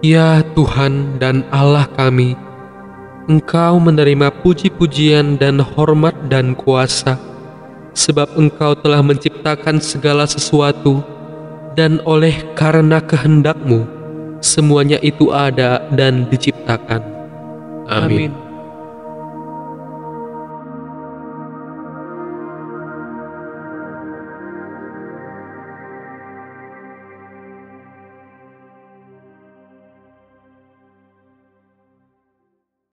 Ya Tuhan dan Allah kami, Engkau menerima puji-pujian dan hormat dan kuasa, sebab Engkau telah menciptakan segala sesuatu, dan oleh karena kehendak-Mu, semuanya itu ada dan diciptakan. Amin.